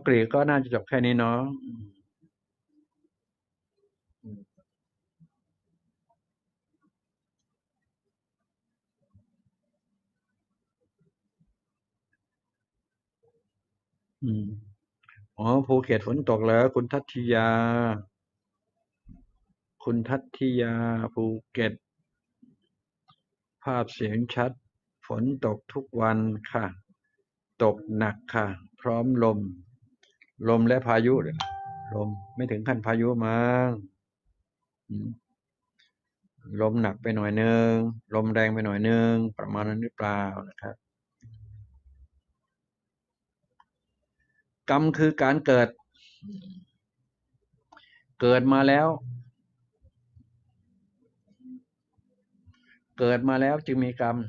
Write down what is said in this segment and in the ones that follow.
กรีกก็น่าจะจบแค่นี้เนาะอืมอ๋อภูเก็ตฝนตกแล้วคุณทัตติยาคุณทัตติยาภูเก็ตภาพเสียงชัดฝนตกทุกวันค่ะตกหนักค่ะพร้อมลมและพายุเลยนะลมไม่ถึงขั้นพายุมั้งอืมลมหนักไปหน่อยนึงลมแรงไปหน่อยนึงประมาณนั้นหรือเปล่านะครับกรรมคือการเกิดมาแล้วจึงมีกรรม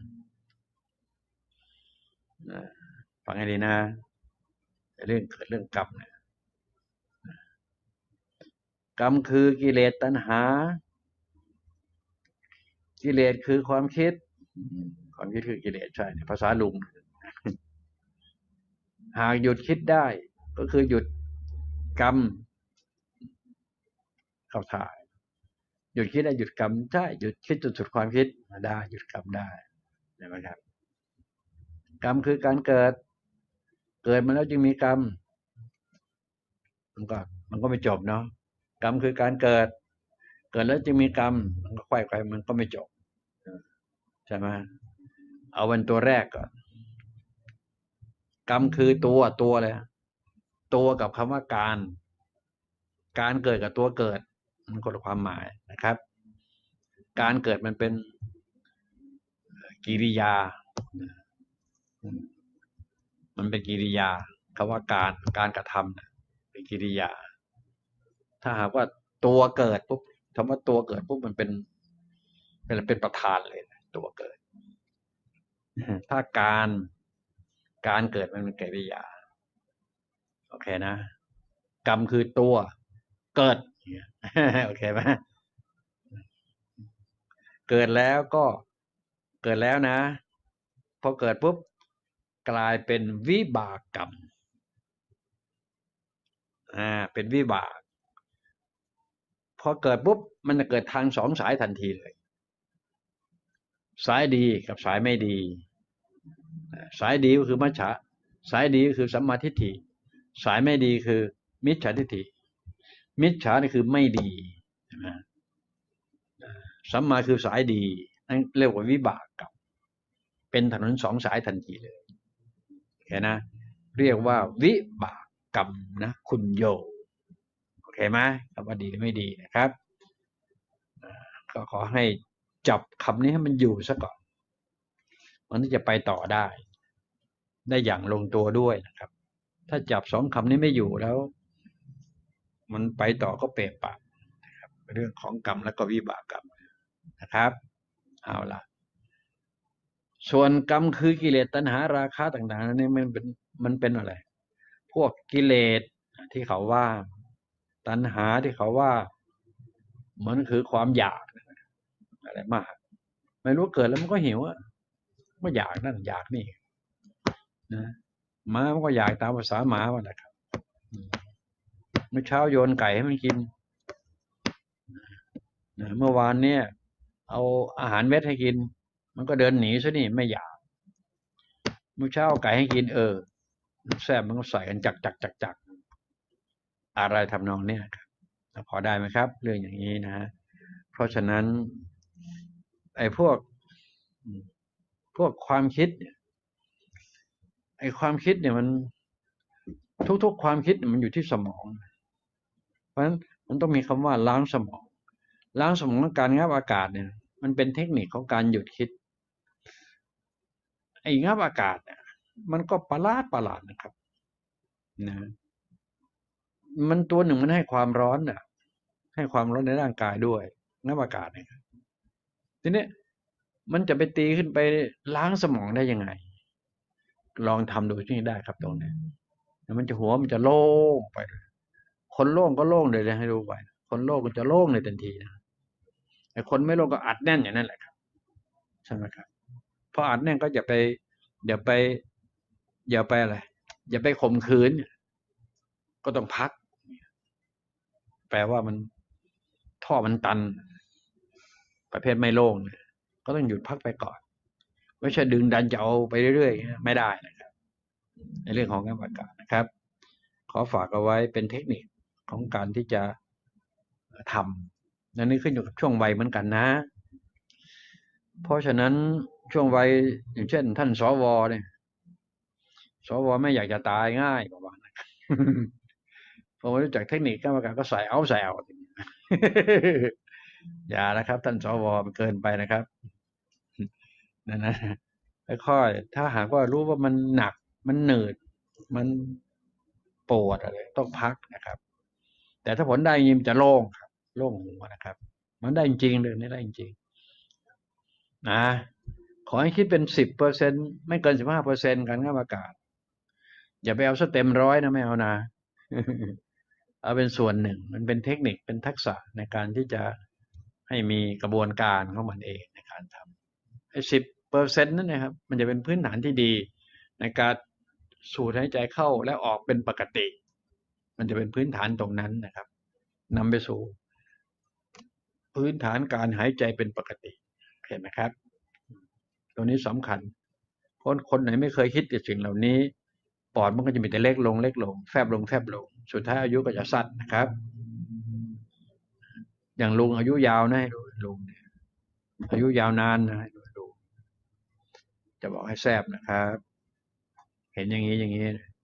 นะฟังให้ดีนะเรื่องเกิดเรื่องกรรมเนี่ยกรรมคือกิเลสตัณหากิเลสคือความคิดความคิดคือกิเลสใช่ภาษาลุงหากหยุดคิดได้ก็คือหยุดกรรมเข้าท่าหยุดคิดได้หยุดกรรมใช่หยุดคิดจนสุดความคิดได้หยุดกรรมได้ใช่ไหมครับกรรมคือการเกิดมาแล้วจึงมีกรรมมันก็มันก็ไม่จบเนาะกรรมคือการเกิดแล้วจึงมีกรรมมันก็ไขว้ไปมันก็ไม่จบใช่ไหมเอาวันตัวแรกก่อนกรรมคือตัวเลยตัวกับคำว่าการเกิดกับตัวเกิดมันคนละความหมายนะครับการเกิดมันเป็นกิริยามันเป็นกิริยาคำว่าการกระทำเป็นกิริยาถ้าหากว่าตัวเกิดปุ๊บคำว่าตัวเกิดปุ๊บมันเป็นประธานเลยตัวเกิดถ้าการเกิดมันเป็นกิริยาโอเคนะกรรมคือตัวเกิดโอเคไหมเกิดแล้วก็เกิดแล้วนะพอเกิดปุ๊บกลายเป็นวิบากกรรมเป็นวิบากพอเกิดปุ๊บมันจะเกิดทางสองสายทันทีเลยสายดีกับสายไม่ดีสายดีก็คือมัจฉะสายดีก็คือสัมมาทิฏฐิสายไม่ดีคือมิจฉาทิฏฐิมิจฉานี่คือไม่ดีนะสัมมาคือสายดีนั่นเรียกว่าวิบากกรรมเป็นถนนสองสายทันทีเลยโอเคนะเรียกว่าวิบากกรรมนะคุณโยโอเคไหมคำว่าดีหรือไม่ดีนะครับก็ขอให้จับคำนี้ให้มันอยู่ซะก่อนมันจะไปต่อได้อย่างลงตัวด้วยนะครับถ้าจับสองคำนี้ไม่อยู่แล้วมันไปต่อก็เปะปะนะครับเรื่องของกรรมและก็วิบากกรรมนะครับเอาล่ะส่วนกรรมคือกิเลสตัณหาราคะต่างๆนี่มันเป็นอะไรพวกกิเลสที่เขาว่าตัณหาที่เขาว่ามันคือความอยากอะไรมากไม่รู้เกิดแล้วมันก็หิวอะก็อยากนั่นอยากนี่นะหมามันก็อยากตามภาษาหมาว่าแหละครับเมื่อเช้าโยนไก่ให้มันกินนะเมื่อวานเนี่ยเอาอาหารเม็ดให้กินมันก็เดินหนีซะนี่ไม่อยากเมื่อเช้าเอาไก่ให้กินแซ่บมันก็ใส่กันจักอะไรทำนองเนี้ยครับพอได้ไหมครับเรื่องอย่างนี้นะฮะเพราะฉะนั้นไอ้พวกความคิดไอ้ความคิดเนี่ยมันทุกๆความคิดมันอยู่ที่สมองเพราะฉะนั้นมันต้องมีคำว่าล้างสมองล้างสมองการงับอากาศเนี่ยมันเป็นเทคนิคของการหยุดคิดไอ้งับอากาศเนี่ยมันก็ประหลาดนะครับนะมันตัวหนึ่งมันให้ความร้อนน่ะให้ความร้อนในร่างกายด้วยงับอากาศเนี่ยทีนี้มันจะไปตีขึ้นไปล้างสมองได้ยังไงลองทำดูที่ได้ครับตรงนี้มันจะหัวมันจะโล่งไปคนโล่งก็โล่งเลยนะให้รู้ไว้คนโล่งก็จะโล่งในทันทีนะไอ้คนไม่โล่งก็อัดแน่นอย่างนั้นแหละครับใช่ไหมครับพออัดแน่นก็อย่าไปอย่าไปอะไรอย่าไปข่มขืนก็ต้องพักแปลว่ามันท่อมันตันประเภทไม่โล่งก็ต้องหยุดพักไปก่อนไม่ใช่ดึงดันจะเอาไปเรื่อยๆไม่ได้นะครับในเรื่องของการประกาศนะครับขอฝากเอาไว้เป็นเทคนิคของการที่จะทำนั่นนี่ขึ้นอยู่กับช่วงวัยเหมือนกันนะเพราะฉะนั้นช่วงวัยอย่างเช่นท่านสวเนี่ยสวไม่อยากจะตายง่ายประมาณนั้นพอไม่รู้จักเทคนิคการประกาศก็ใส่เอาอย่านะครับท่านสวมันเกินไปนะครับนั่นนะค่อยๆถ้าหากว่ารู้ว่ามันหนักมันเหนื่อยมันปวดอะไรต้องพักนะครับแต่ถ้าผลได้จริงจะโล่งครับโล่งหัวนะครับมันได้จริงเลยนี่ได้จริงนะขอให้คิดเป็น10%ไม่เกิน15%การเข้าประกาศอย่าไปเอาซะเต็มร้อยนะไม่เอานะเอาเป็นส่วนหนึ่งมันเป็นเทคนิคเป็นทักษะในการที่จะให้มีกระบวนการของมันเองในการทำ10%นั่นนะครับมันจะเป็นพื้นฐานที่ดีในการสูดหายใจเข้าและออกเป็นปกติมันจะเป็นพื้นฐานตรงนั้นนะครับนำไปสู่พื้นฐานการหายใจเป็นปกติเห็นไหมครับตัวนี้สำคัญคนไหนไม่เคยคิดกับสิ่งเหล่านี้ปอดมันก็จะมีแต่เล็กลงแฟบลงสุดท้ายอายุก็จะสั้นนะครับอย่างลุงอายุยาวนะให้ดูลุงเนี่ยอายุยาวนานนะให้ดูจะบอกให้แซบนะครับเห็นอย่างนี้